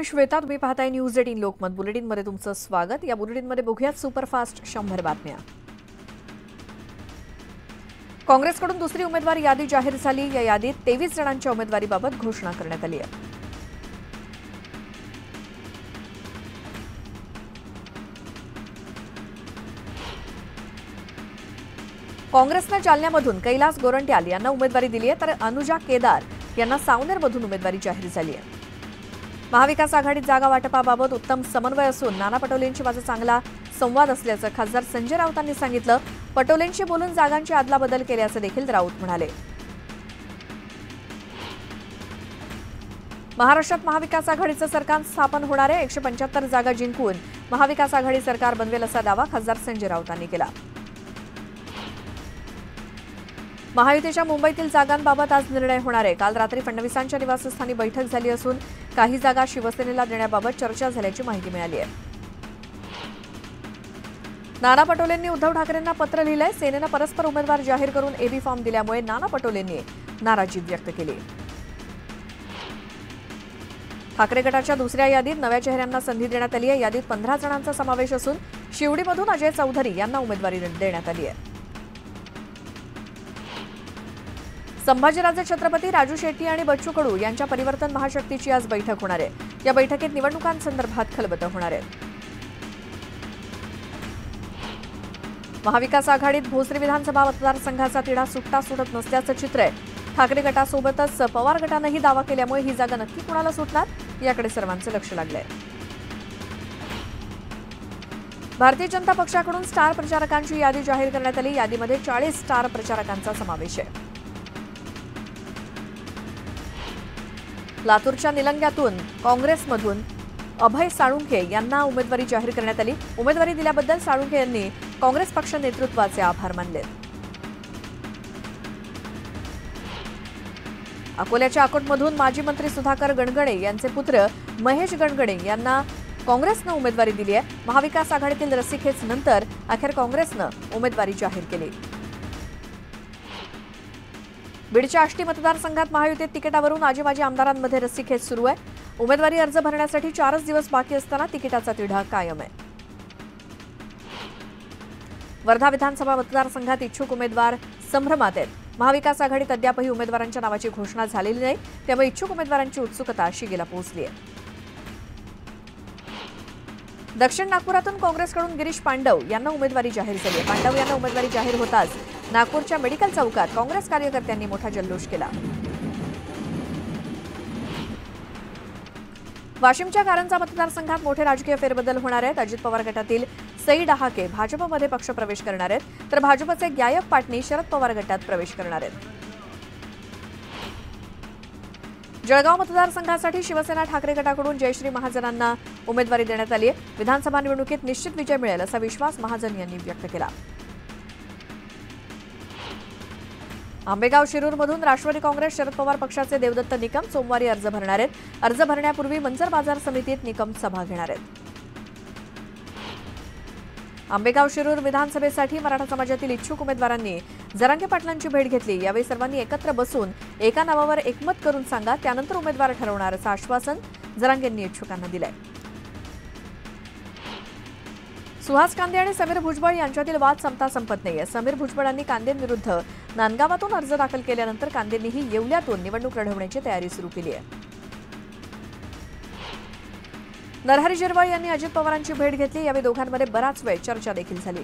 मी श्वेता, तुम्ही पाहताय न्यूज 18 लोकमत बुलेटिनमध्ये तुमचं स्वागत। या बुलेटिनमध्ये बघूयात सुपरफास्ट 100 बातम्या। काँग्रेसकडून दुसरी उमेदवार यादी जाहीर झाली। या यादीत 23 जणांच्या उमेदवारीबाबत घोषणा करण्यात आली आहे। काँग्रेसने जालन्यामधून कैलास गोरंट्याल यांना उमेदवारी दिली आहे, तर अनुजा केदार यांना सावनेरमधून उमेदवारी जाहीर झाली आहे। महाविकास आघाडीत जागा वाटपाबाबत उत्तम समन्वय असून नाना पटोलेंची माझा चांगला संवाद असल्याचं खासदार संजय राऊतांनी सांगितलं। पटोलेंशी बोलून जागांची अदलाबदल केल्याचं देखील राऊत म्हणाले। महाराष्ट्रात महाविकास आघाडीचं सरकार स्थापन होणार आहे। 175 जागा जिंकून महाविकास आघाडी सरकार बनवेल असा दावा खासदार संजय राऊतांनी केला। महायुतीच्या मुंबईतील जागांबाबत आज निर्णय होणार आहे। काल रात्री फडणवीसांच्या निवासस्थानी बैठक झाली असून काही जागा शिवसेनेला देण्याबाबत चर्चा झाल्याची माहिती मिळाली आहे। नाना पटोलेंनी उद्धव ठाकरेंना पत्र लिहिलंय। सेनेनं परस्पर उमेदवार जाहीर करून एबी फॉर्म दिल्यामुळे नाना पटोलेंनी नाराजी व्यक्त केली। ठाकरे गटाच्या दुसऱ्या यादीत नव्या चेहऱ्यांना संधी देण्यात आली आहे। यादीत 15 जणांचा समावेश असून शिवडीमधून अजय चौधरी यांना उमेदवारी देण्यात आली आहे। संभाजीराजे छत्रपती, राजू शेट्टी आणि बच्चू कडू यांच्या परिवर्तन महाशक्तीची आज बैठक होणार आहे। या बैठकीत निवडणुकांसंदर्भात खलबतं होणार आहे। महाविकास आघाडीत भोसरी विधानसभा मतदारसंघाचा तिढा सुटत नसल्याचं चित्र आहे। ठाकरे गटासोबतच पवार गटानंही दावा केल्यामुळे ही जागा नक्की कुणाला सुटणार याकडे सर्वांचं लक्ष लागलंय। भारतीय जनता पक्षाकडून स्टार प्रचारकांची यादी जाहीर करण्यात आली। यादीमध्ये 40 स्टार प्रचारकांचा समावेश आहे। लातूरच्या निलंग्यातून काँग्रेसमधून अभय साळुंखे यांना उमेदवारी जाहीर करण्यात आली। उमेदवारी दिल्याबद्दल साळुंखे यांनी काँग्रेस पक्ष नेतृत्वाचे आभार मानले। अकोल्याच्या अकोटमधून माजी मंत्री सुधाकर गणगणे यांचे पुत्र महेश गणगणे यांना काँग्रेसनं उमेदवारी दिली आहे। महाविकास आघाडीतील रस्सीखेचनंतर अखेर काँग्रेसनं उमेदवारी जाहीर केली। बीडच्या आष्टी मतदारसंघात महायुतीत तिकिटावरून आजीमाजी आमदारांमध्ये रस्सीखेच सुरू आहे। उमेदवारी अर्ज भरण्यासाठी 4 दिवस बाकी असताना तिकिटाचा तिढा कायम आहे। वर्धा विधानसभा मतदारसंघात इच्छुक उमेदवार संभ्रमात आहेत। महाविकास आघाडीत अद्यापही उमेदवारांच्या नावाची घोषणा झालेली नाही, त्यामुळे इच्छुक उमेदवारांची उत्सुकता शिगेला पोहोचली आहे। दक्षिण नागपुरातून काँग्रेसकडून गिरीश पांडव यांना उमेदवारी जाहीर झाली आहे। पांडव यांना उमेदवारी जाहीर होताच नागपूरच्या मेडिकल चौकात काँग्रेस कार्यकर्त्यांनी मोठा जल्लोष केला। वाशिमच्या कारंजा मतदारसंघात मोठे राजकीय फेरबदल होणार आहेत। अजित पवार गटातील सई डहाके भाजपमध्ये पक्षप्रवेश करणार आहेत, तर भाजपचे गायक पाटणी शरद पवार गटात प्रवेश करणार आहेत। जळगाव मतदारसंघासाठी शिवसेना ठाकरे गटाकडून जयश्री महाजनांना उमेदवारी देण्यात आली आहे। विधानसभा निवडणुकीत निश्चित विजय मिळेल असा विश्वास महाजन यांनी व्यक्त केला। आंबेगाव शिरूरमधून राष्ट्रवादी काँग्रेस शरद पवार पक्षाचे देवदत्त निकम सोमवारी अर्ज भरणार आहेत। अर्ज भरण्यापूर्वी मंचर बाजार समितीत निकम सभा घेणार आहेत। आंबेगाव शिरूर विधानसभेसाठी मराठा समाजातील इच्छुक उमेदवारांनी जरांगे पाटलांची भेट घेतली। यावेळी सर्वांनी एकत्र बसून एका नावावर एकमत करून सांगा, त्यानंतर उमेदवार ठरवणार असं आश्वासन जरांगेंनी इच्छुकांना दिलंय। सुहास कांदे आणि समीर भुजबळ यांच्यातील वाद संपता संपत नाहीये। समीर भुजबळांनी कांदेंविरुद्ध नांदगावातून अर्ज दाखल केल्यानंतर कांदेंनीही येवल्यातून निवडणूक लढवण्याची तयारी सुरू केली आहे। नरहरी झिरवळ यांनी अजित पवारांची भेट घेतली। यावेळी दोघांमध्ये बराच वेळ चर्चा देखील झाली।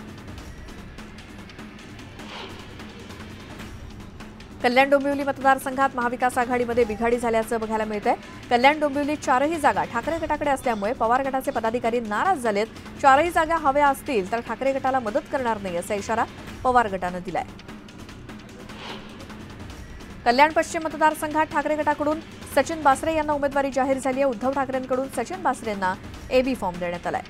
कल्याण डोंबिवली मतदारसंघात महाविकास आघाडीमध्ये बिघाडी झाल्याचं बघायला मिळतंय। कल्याण डोंबिवलीत 4ही जागा ठाकरे गटाकडे असल्यामुळे पवार गटाचे पदाधिकारी नाराज झालेत। 4ही जागा हव्या असतील तर ठाकरे गटाला मदत करणार नाही असा इशारा पवार गटानं दिलाय। कल्याण पश्चिम मतदारसंघात ठाकरे गटाकडून सचिन बासरे यांना उमेदवारी जाहीर झाली आहे। उद्धव ठाकरेंकडून सचिन बासरेंना एबी फॉर्म देण्यात आलाय।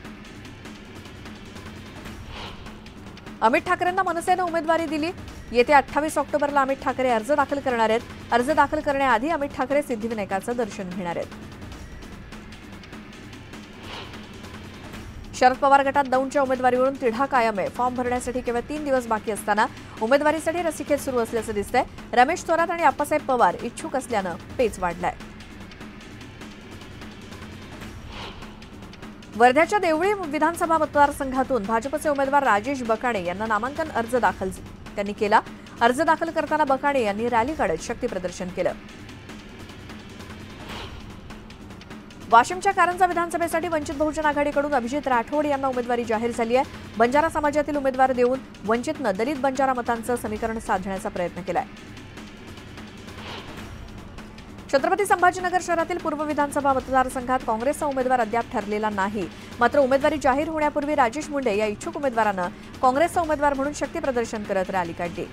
अमित ठाकरेंना मनसेनं उमेदवारी दिली। येत्या 28 ऑक्टोबरला अमित ठाकरे अर्ज दाखल करणार आहेत। अर्ज दाखल करण्याआधी अमित ठाकरे सिद्धिविनायकाचं दर्शन घेणार आहेत। शरद पवार गटात दौंडच्या उमेदवारीवरून तिढा कायम आहे। फॉर्म भरण्यासाठी केवळ 3 दिवस बाकी असताना उमेदवारीसाठी रस्सीखेच सुरू असल्याचं दिसतंय। रमेश थोरात आणि आप्पासाहेब पवार इच्छुक असल्यानं पेच वाढलाय। वर्ध्याच्या देवळी विधानसभा मतदारसंघातून भाजपचे उमेदवार राजेश बकाणे यांना नामांकन अर्ज दाखल त्यांनी केला। अर्ज दाखल करताना बकाणे यांनी रॅली काढत शक्ती प्रदर्शन केलं। वाशिमच्या कारंजा विधानसभेसाठी वंचित बहुजन आघाडीकडून अभिजित राठोड यांना उमेदवारी जाहीर झाली आहे। बंजारा समाजातील उमेदवार देऊन वंचितनं दलित बंजारा मतांचं समीकरण साधण्याचा प्रयत्न केलाय। छत्रपती संभाजीनगर शहरातील पूर्व विधानसभा मतदारसंघात काँग्रेसचा उमेदवार अद्याप ठरलेला नाही। मात्र उमेदवारी जाहीर होण्यापूर्वी राजेश मुंडे या इच्छुक उमेदवारानं काँग्रेसचा उमेदवार म्हणून शक्ती प्रदर्शन करत रॅली काढली।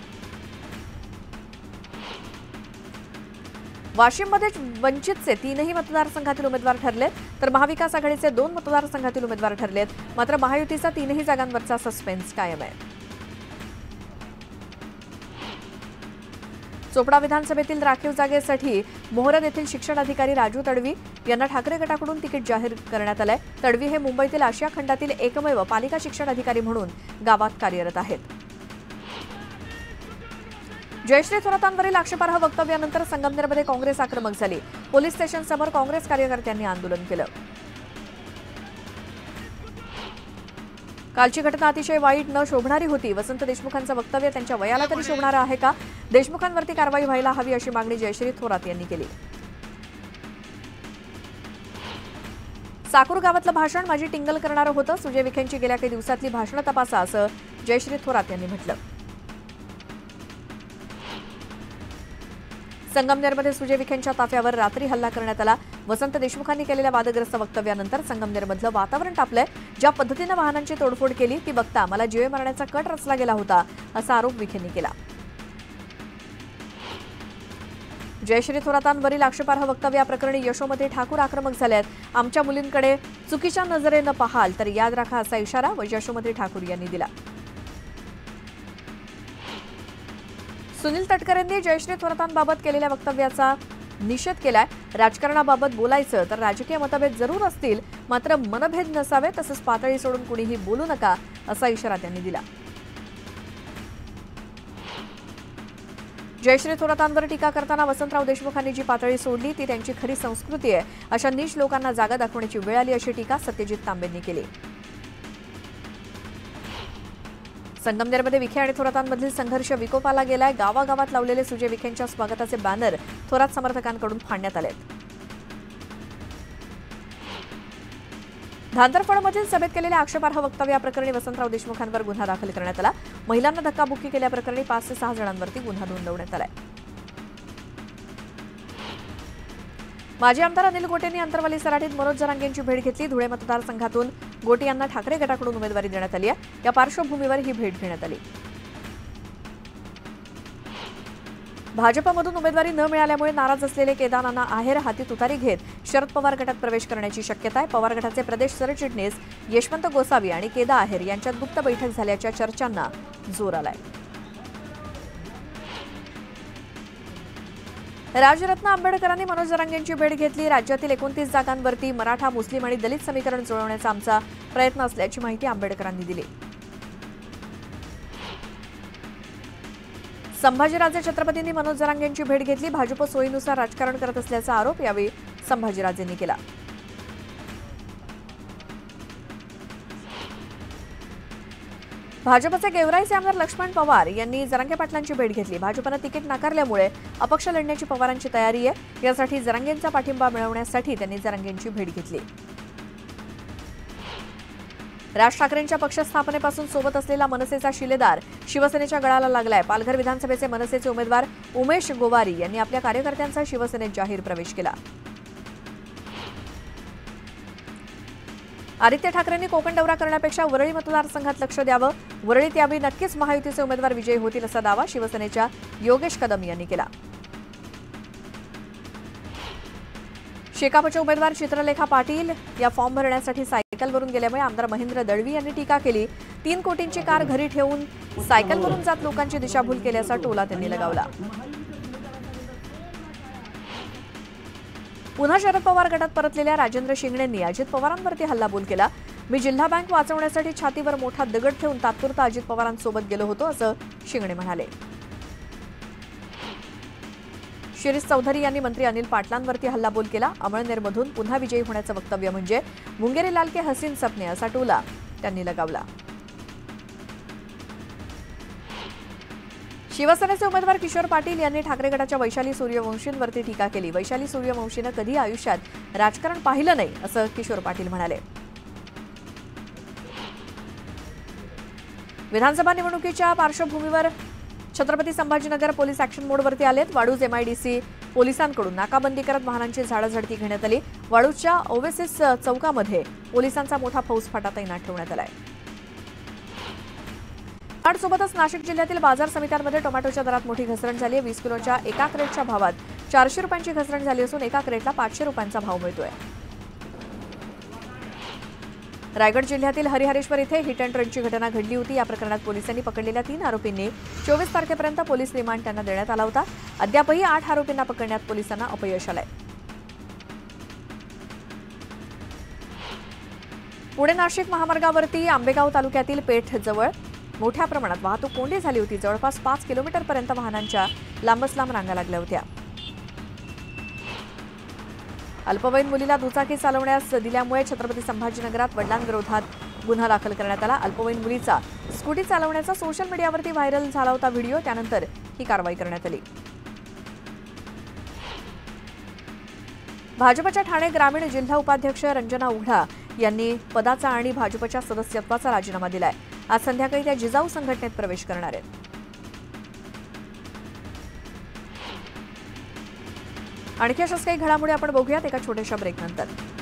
वाशिममध्ये वंचितचे 3ही मतदारसंघातील उमेदवार ठरलेत, तर महाविकास आघाडीचे 2 मतदारसंघातील उमेदवार ठरलेत। मात्र महायुतीचा 3ही जागांवरचा सस्पेन्स कायम आहे। चोपडा विधानसभेतील राखीव जागेसाठी मोहरद येथील शिक्षण अधिकारी राजू तडवी यांना ठाकरे गटाकडून तिकीट जाहीर करण्यात आलंय। तडवी हे मुंबईतील आशिया खंडातील एकमेव पालिका शिक्षण अधिकारी म्हणून गावात कार्यरत आहेत। जयश्री थोरातांवरील आक्षेपार्ह वक्तव्यानंतर संगमनेरमध्ये काँग्रेस आक्रमक झाली। पोलीस स्टेशनसमोर काँग्रेस कार्यकर्त्यांनी आंदोलन केलं। कालची घटना अतिशय वाईट न शोभणारी होती। वसंत देशमुखांचं वक्तव्य त्यांच्या वयाला तरी शोभणारं आहे का? देशमुखांवरती कारवाई व्हायला हवी अशी मागणी जयश्री थोरात यांनी केली। साकूर गावातलं भाषण माझी टिंगल करणारं होतं। सुजय विखेंची गेल्या काही दिवसातली भाषणं तपासा असं जयश्री थोरात यांनी म्हटलं। संगमनेरमध्ये सुजय विखेंच्या ताफ्यावर रात्री हल्ला करण्यात आला। वसंत देशमुखांनी केलेल्या वादग्रस्त वक्तव्यानंतर संगमनेरमधलं वातावरण तापलंय। ज्या पद्धतीनं वाहनांची तोडफोड केली ती बघता मला जीवे मारण्याचा कट रचला गेला होता असा आरोप विखेंनी केला। जयश्री थोरातांवरील आक्षेपार्ह वक्तव्याप्रकरणी यशोमती ठाकूर आक्रमक झाल्यात। आमच्या मुलींकडे चुकीच्या नजरेनं पाहाल तर याद राखा असा इशारा यशोमती ठाकूर यांनी दिला। सुनील तटकरेंनी जयश्री थोरातांबाबत केलेल्या वक्तव्याचा निषेध केलाय। राजकारणाबाबत बोलायचं तर राजकीय मतभेद जरूर असतील, मात्र मनभेद नसावे, तसंच पातळी सोडून कुणीही बोलू नका असा इशारा त्यांनी दिला। जयश्री थोरातांवर टीका करताना वसंतराव देशमुखांनी जी पातळी सोडली ती त्यांची खरी संस्कृती आहे। अशा नीच लोकांना जागा दाखवण्याची वेळ आली अशी टीका सत्यजित तांबेंनी केली। संगमनेरमध्ये विखे आणि थोरातांमधील संघर्ष विकोपाला गेलाय। गावागावात लावलेले सुजय विखेंच्या स्वागताचे बॅनर थोरात समर्थकांकडून फाडण्यात आलेत। धांतरफळमधील सभेत केलेल्या आक्षेपार्ह वक्तव्याप्रकरणी वसंतराव देशमुखांवर गुन्हा दाखल करण्यात आला। महिलांना धक्काबुक्की केल्याप्रकरणी 5 ते 6 जणांवरती गुन्हा नोंदवण्यात आलाय। माजी आमदार अनिल गोटेंनी अंतरवाली सराटीत मनोज जरांगे यांची भेट घेतली। धुळे मतदारसंघातून गोटे यांना ठाकरे गटाकडून उमेदवारी देण्यात आली आहे। या पार्श्वभूमीवर ही भेट घेण्यात आली। भाजपमधून उमेदवारी न मिळाल्यामुळे नाराज असलेले केदारनाथ आहेर हाती तुतारी घेत शरद पवार गटात प्रवेश करण्याची शक्यता आहे। पवार गटाचे प्रदेश सरचिटणीस यशवंत गोसावी आणि केदा आहेर यांच्यात गुप्त बैठक झाल्याच्या चर्चांना जोर आलाय। राजरत्न आंबेडकरांनी मनोज जरांगे यांची भेट घेतली। राज्यातील 29 जागांवरती मराठा, मुस्लिम आणि दलित समीकरण जुळवण्याचा आमचा प्रयत्न असल्याची माहिती आंबेडकरांनी दिली। संभाजीराजे छत्रपतींनी मनोज जरांगे यांची भेट घेतली। भाजप सोयीनुसार राजकारण करत असल्याचा आरोप यावेळी संभाजीराजेंनी केला। भाजपचे गेवराईचे आमदार लक्ष्मण पवार यांनी जरांगे पाटलांची भेट घेतली। भाजपनं तिकीट नाकारल्यामुळे अपक्ष लढण्याची पवारांची तयारी आहे। यासाठी जरांगेंचा पाठिंबा मिळवण्यासाठी त्यांनी जरांगेंची भेट घेतली। राज ठाकरेंच्या पक्ष स्थापनेपासून सोबत असलेला मनसेचा शिलेदार शिवसेनेच्या गळाला लागलाय। पालघर विधानसभेचे मनसेचे उमेदवार उमेश गोवारी यांनी आपल्या कार्यकर्त्यांचा शिवसेनेत जाहीर प्रवेश केला। आदित्य ठाकरेंनी कोकण दौरा करण्यापेक्षा वरळी मतदारसंघात लक्ष द्यावं। वरळीत यावेळी नक्कीच महायुतीचे उमेदवार विजयी होतील असा दावा शिवसेनेच्या योगेश कदम यांनी केला। शेकापचे उमेदवार चित्रलेखा पाटील या फॉर्म भरण्यासाठी सायकलवरून गेल्यामुळे आमदार महेंद्र दळवी यांनी टीका केली। 3 कोटींची कार घरी ठेवून सायकलवरून जात लोकांची दिशाभूल केल्याचा टोला त्यांनी लगावला। पुन्हा शरद पवार गटात परतलेल्या राजेंद्र शिंगणेंनी अजित पवारांवरती हल्लाबोल केला। मी जिल्हा बँक वाचवण्यासाठी छातीवर मोठा दगड ठेवून तात्पुरता अजित पवारांसोबत गेलो होतो असं शिंगणे म्हणाले। शिरीष चौधरी यांनी मंत्री अनिल पाटलांवरती हल्लाबोल केला. अमळनेरमधून पुन्हा विजयी होण्याचं वक्तव्य म्हणजे मुंगेरी लाल के हसीन सपने असा टोला त्यांनी लगावला. शिवसेनेचे उमेदवार किशोर पाटील यांनी ठाकरे गटाच्या वैशाली सूर्यवंशींवरती टीका केली. वैशाली सूर्यवंशीनं कधी आयुष्यात राजकारण पाहिलं नाही असं किशोर पाटील म्हणाले. विधानसभा निवडणुकीच्या पार्श्वभूमीवर छत्रपती संभाजीनगर पोलीस ऍक्शन मोडवरती आलेत. वाळूज एमआयडीसी पोलिसांकडून नाकाबंदी करत वाहनांची झाडाझडती घेण्यात आली. वाळूजच्या ओवेसिस चौकामध्ये पोलिसांचा मोठा फौजफाटा तैनात ठेवण्यात आलाय. सोबतच नाशिक जिल्ह्यातील बाजार समित्यांमध्ये टोमॅटोच्या दरात मोठी घसरण झाली आहे. 20 किलोच्या एका क्रेटच्या भावात 400 रुपयांची घसरण झाली असून एका क्रेटला 500 रुपयांचा भाव मिळतोय. रायगड जिल्ह्यातील हरिहरेश्वर इथे हिट अँड रनची घटना घडली होती. या प्रकरणात पोलिसांनी पकडलेल्या 3 आरोपींनी 24 तारखेपर्यंत पोलीस रिमांड त्यांना देण्यात आला होता. अद्यापही 8 आरोपींना पकडण्यात पोलिसांना अपयश आलंय. पुणे नाशिक महामार्गावरती आंबेगाव तालुक्यातील पेठ जवळ मोठ्या प्रमाणात वाहतूक कोंडी झाली होती. जवळपास 5 किलोमीटरपर्यंत वाहनांच्या लांबच लांब रांगा लागल्या होत्या. अल्पवयीन मुलीला दुचाकी चालवण्यास दिल्यामुळे छत्रपती संभाजीनगरात वडिलांविरोधात गुन्हा दाखल करण्यात आला. अल्पवयीन मुलीचा स्कूटी चालवण्याचा सोशल मीडियावरती व्हायरल झाला होता व्हिडिओ. त्यानंतर ही कारवाई करण्यात आली. भाजपच्या ठाणे ग्रामीण जिल्हा उपाध्यक्ष रंजना उघडा यांनी पदाचा आणि भाजपच्या सदस्यत्वाचा राजीनामा दिलाय. आज संध्याकाळी त्या जिजाऊ संघटनेत प्रवेश करणार आहेत. आणखी अशाच काही घडामोडी आपण बघूयात एका छोट्याशा ब्रेकनंतर.